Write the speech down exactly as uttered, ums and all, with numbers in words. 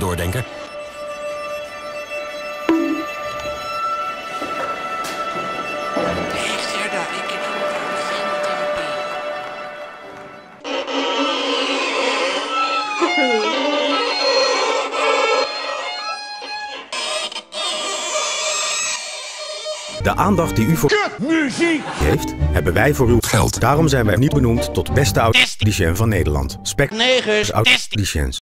doordenker. De aandacht die u voor muziek heeft, hebben wij voor uw geld. Daarom zijn wij niet benoemd tot beste audicien van Nederland. Spec negers audicien.